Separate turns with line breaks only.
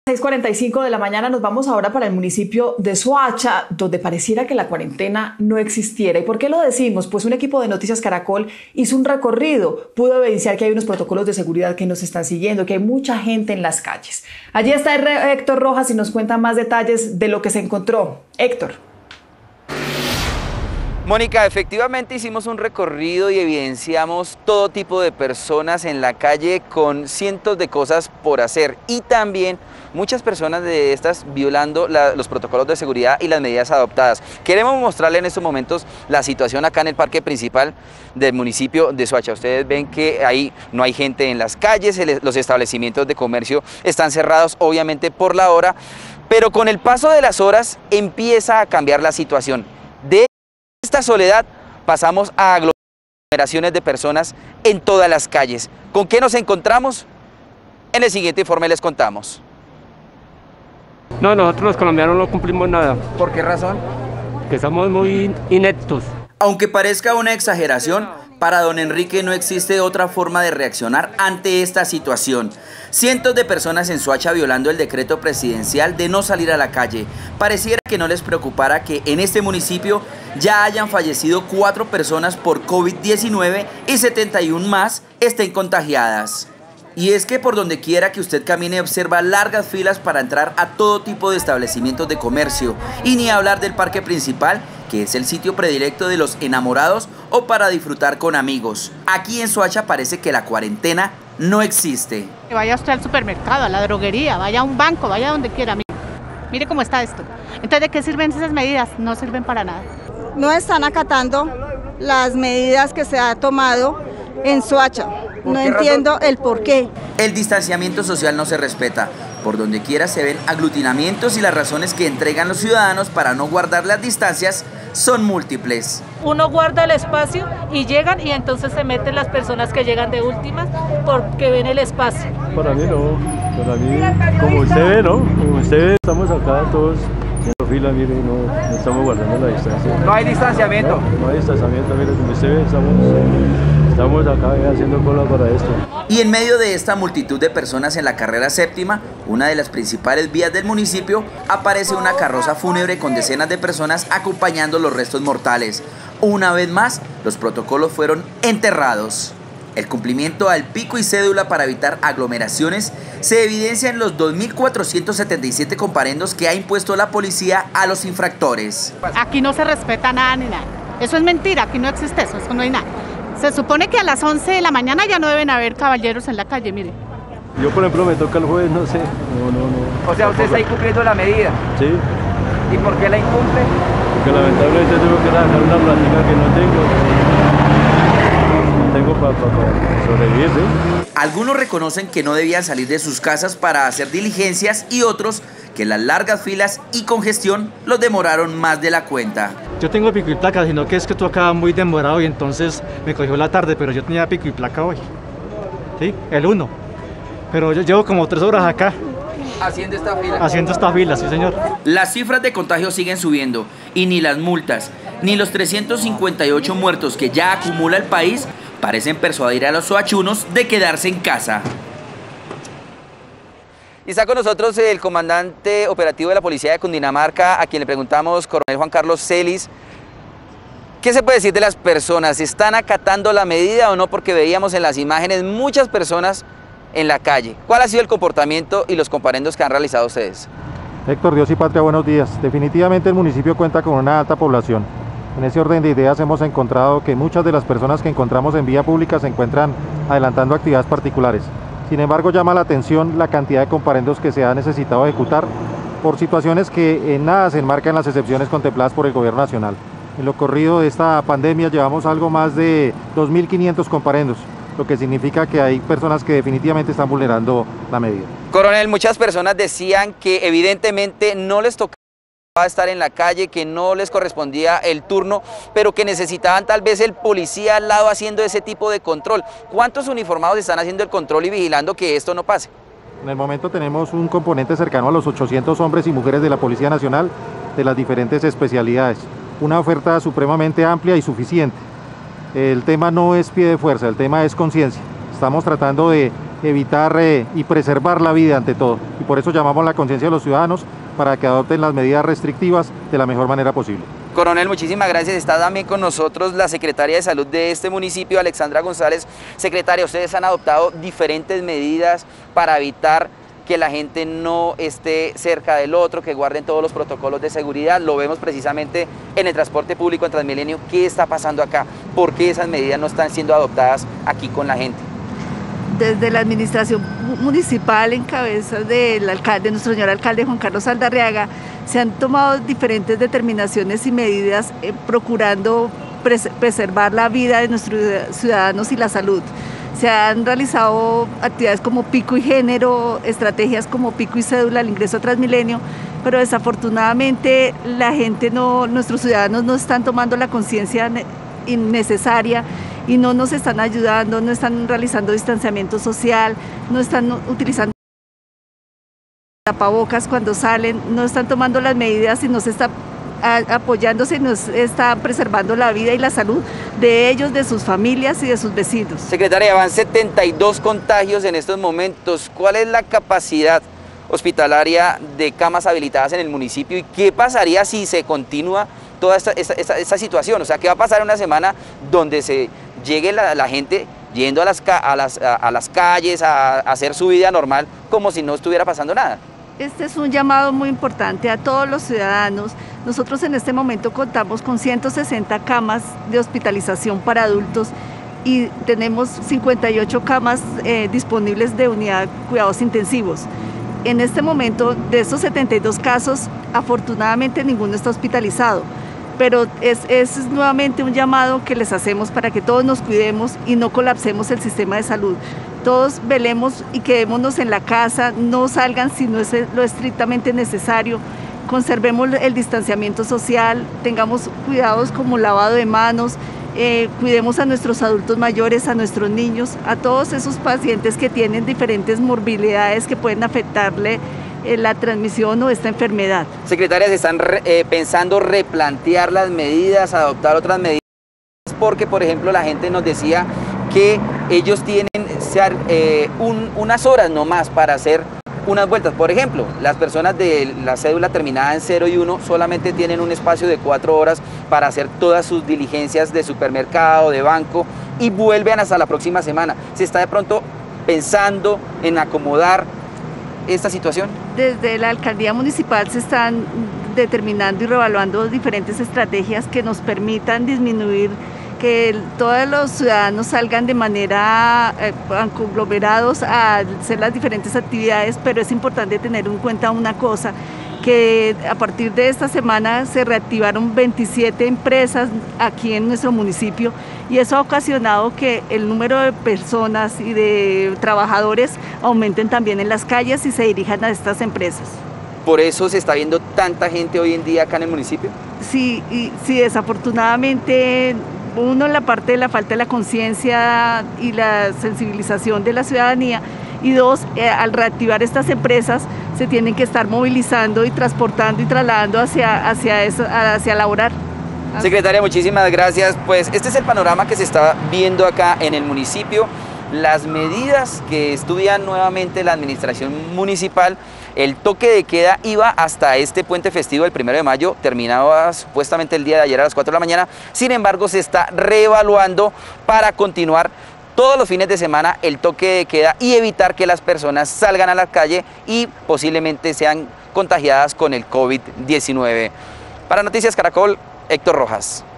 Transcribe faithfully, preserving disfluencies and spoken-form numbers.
seis cuarenta y cinco de la mañana nos vamos ahora para el municipio de Soacha, donde pareciera que la cuarentena no existiera. ¿Y por qué lo decimos? Pues un equipo de Noticias Caracol hizo un recorrido, pudo evidenciar que hay unos protocolos de seguridad que nos están siguiendo, que hay mucha gente en las calles. Allí está Héctor Rojas y nos cuenta más detalles de lo que se encontró. Héctor.
Mónica, efectivamente hicimos un recorrido y evidenciamos todo tipo de personas en la calle con cientos de cosas por hacer y también muchas personas de estas violando la, los protocolos de seguridad y las medidas adoptadas. Queremos mostrarle en estos momentos la situación acá en el parque principal del municipio de Soacha. Ustedes ven que ahí no hay gente en las calles, el, los establecimientos de comercio están cerrados obviamente por la hora, pero con el paso de las horas empieza a cambiar la situación. De esta soledad pasamos a aglomeraciones de personas en todas las calles. ¿Con qué nos encontramos? En el siguiente informe les contamos.
No, nosotros los colombianos no cumplimos nada.
¿Por qué razón?
Que somos muy ineptos.
Aunque parezca una exageración, para don Enrique no existe otra forma de reaccionar ante esta situación. Cientos de personas en Soacha violando el decreto presidencial de no salir a la calle. Pareciera que no les preocupara que en este municipio ya hayan fallecido cuatro personas por COVID diecinueve y setenta y una más estén contagiadas. Y es que por donde quiera que usted camine observa largas filas para entrar a todo tipo de establecimientos de comercio. Y ni hablar del parque principal, que es el sitio predilecto de los enamorados o para disfrutar con amigos. Aquí en Soacha parece que la cuarentena no existe.
Vaya usted al supermercado, a la droguería, vaya a un banco, vaya donde quiera. Mire, mire cómo está esto. Entonces, ¿de qué sirven esas medidas? No sirven para nada.
No están acatando las medidas que se ha tomado en Soacha. No entiendo el por qué.
El distanciamiento social no se respeta. Por donde quiera se ven aglutinamientos y las razones que entregan los ciudadanos para no guardar las distancias son múltiples.
Uno guarda el espacio y llegan y entonces se meten las personas que llegan de últimas porque ven el espacio.
Para mí no, para mí, como usted ve, ¿no? Como usted ve, estamos acá todos en fila, mire, no, no estamos guardando la distancia.
No hay distanciamiento.
No, no hay distanciamiento, mire, como usted ve, estamos... Estamos acá haciendo cola para esto.
Y en medio de esta multitud de personas en la carrera séptima, una de las principales vías del municipio, aparece una carroza fúnebre con decenas de personas acompañando los restos mortales. Una vez más, los protocolos fueron enterrados. El cumplimiento al pico y cédula para evitar aglomeraciones se evidencia en los dos mil cuatrocientos setenta y siete comparendos que ha impuesto la policía a los infractores.
Aquí no se respeta nada ni nada. Eso es mentira, aquí no existe eso, eso no hay nada. Se supone que a las once de la mañana ya no deben haber caballeros en la calle, mire.
Yo, por ejemplo, me toca el jueves, no sé. No, no, no.
O sea, usted está incumpliendo la medida.
Sí.
¿Y por qué la incumple?
Porque lamentablemente tengo que sacar una plática que no tengo. No tengo para pa, pa sobrevivir, ¿sí?
Algunos reconocen que no debían salir de sus casas para hacer diligencias y otros que las largas filas y congestión los demoraron más de la cuenta.
Yo tengo pico y placa, sino que es que tú acabas muy demorado y entonces me cogió la tarde, pero yo tenía pico y placa hoy. ¿Sí? El uno. Pero yo llevo como tres horas acá.
Haciendo esta fila.
Haciendo esta fila, sí señor.
Las cifras de contagio siguen subiendo y ni las multas, ni los trescientos cincuenta y ocho muertos que ya acumula el país parecen persuadir a los soachunos de quedarse en casa. Y está con nosotros el comandante operativo de la Policía de Cundinamarca, a quien le preguntamos, coronel Juan Carlos Celis, ¿qué se puede decir de las personas? ¿Están acatando la medida o no? Porque veíamos en las imágenes muchas personas en la calle. ¿Cuál ha sido el comportamiento y los comparendos que han realizado ustedes?
Héctor, Dios y Patria, buenos días. Definitivamente el municipio cuenta con una alta población. En ese orden de ideas hemos encontrado que muchas de las personas que encontramos en vía pública se encuentran adelantando actividades particulares. Sin embargo, llama la atención la cantidad de comparendos que se ha necesitado ejecutar por situaciones que en nada se enmarcan en las excepciones contempladas por el gobierno nacional. En lo corrido de esta pandemia llevamos algo más de dos mil quinientos comparendos, lo que significa que hay personas que definitivamente están vulnerando la medida.
Coronel, muchas personas decían que evidentemente no les tocaba estar en la calle, que no les correspondía el turno, pero que necesitaban tal vez el policía al lado haciendo ese tipo de control. ¿Cuántos uniformados están haciendo el control y vigilando que esto no pase?
En el momento tenemos un componente cercano a los ochocientos hombres y mujeres de la Policía Nacional de las diferentes especialidades. Una oferta supremamente amplia y suficiente. El tema no es pie de fuerza, el tema es conciencia. Estamos tratando de evitar eh, y preservar la vida ante todo. Y por eso llamamos la conciencia de los ciudadanos para que adopten las medidas restrictivas de la mejor manera posible.
Coronel, muchísimas gracias. Está también con nosotros la secretaria de Salud de este municipio, Alexandra González. Secretaria, ustedes han adoptado diferentes medidas para evitar que la gente no esté cerca del otro, que guarden todos los protocolos de seguridad. Lo vemos precisamente en el transporte público en Transmilenio. ¿Qué está pasando acá? ¿Por qué esas medidas no están siendo adoptadas aquí con la gente?
Desde la administración municipal en cabeza del alcalde, nuestro señor alcalde Juan Carlos Aldarriaga, se han tomado diferentes determinaciones y medidas eh, procurando pres preservar la vida de nuestros ciudadanos y la salud. Se han realizado actividades como pico y género, estrategias como pico y cédula al ingreso a Transmilenio, pero desafortunadamente la gente, no, nuestros ciudadanos no están tomando la conciencia innecesaria y no nos están ayudando, no están realizando distanciamiento social, no están utilizando tapabocas cuando salen, no están tomando las medidas y nos está apoyándose, nos está preservando la vida y la salud de ellos, de sus familias y de sus vecinos.
Secretaria, van setenta y dos contagios en estos momentos. ¿Cuál es la capacidad hospitalaria de camas habilitadas en el municipio y qué pasaría si se continúa toda esta, esta, esta, esta situación? O sea, ¿qué va a pasar en una semana donde se llegue la, la gente yendo a las, a las, a, a las calles a, a hacer su vida normal como si no estuviera pasando nada?
Este es un llamado muy importante a todos los ciudadanos. Nosotros en este momento contamos con ciento sesenta camas de hospitalización para adultos y tenemos cincuenta y ocho camas eh, disponibles de unidad de cuidados intensivos. En este momento, de estos setenta y dos casos, afortunadamente ninguno está hospitalizado, pero es, es nuevamente un llamado que les hacemos para que todos nos cuidemos y no colapsemos el sistema de salud. Todos velemos y quedémonos en la casa, no salgan si no es lo estrictamente necesario, conservemos el distanciamiento social, tengamos cuidados como lavado de manos, eh, cuidemos a nuestros adultos mayores, a nuestros niños, a todos esos pacientes que tienen diferentes morbilidades que pueden afectarle eh, la transmisión o esta enfermedad.
Secretaria, ¿se están re, eh, pensando replantear las medidas, adoptar otras medidas? Porque, por ejemplo, la gente nos decía que ellos tienen eh, un, unas horas nomás para hacer unas vueltas. Por ejemplo, las personas de la cédula terminada en cero y uno solamente tienen un espacio de cuatro horas para hacer todas sus diligencias de supermercado, de banco y vuelven hasta la próxima semana. ¿Se está de pronto pensando en acomodar esta situación?
Desde la alcaldía municipal se están determinando y reevaluando diferentes estrategias que nos permitan disminuir que todos los ciudadanos salgan de manera eh, conglomerados a hacer las diferentes actividades, pero es importante tener en cuenta una cosa, que a partir de esta semana se reactivaron veintisiete empresas aquí en nuestro municipio y eso ha ocasionado que el número de personas y de trabajadores aumenten también en las calles y se dirijan a estas empresas.
¿Por eso se está viendo tanta gente hoy en día acá en el municipio?
Sí, y, sí, desafortunadamente, uno, la parte de la falta de la conciencia y la sensibilización de la ciudadanía, y dos, eh, al reactivar estas empresas se tienen que estar movilizando y transportando y trasladando hacia, hacia, eso, hacia laborar.
Secretaria, muchísimas gracias. Pues este es el panorama que se está viendo acá en el municipio. Las medidas que estudia nuevamente la administración municipal. El toque de queda iba hasta este puente festivo del primero de mayo, terminaba supuestamente el día de ayer a las cuatro de la mañana, sin embargo se está reevaluando para continuar todos los fines de semana el toque de queda y evitar que las personas salgan a la calle y posiblemente sean contagiadas con el COVID diecinueve. Para Noticias Caracol, Héctor Rojas.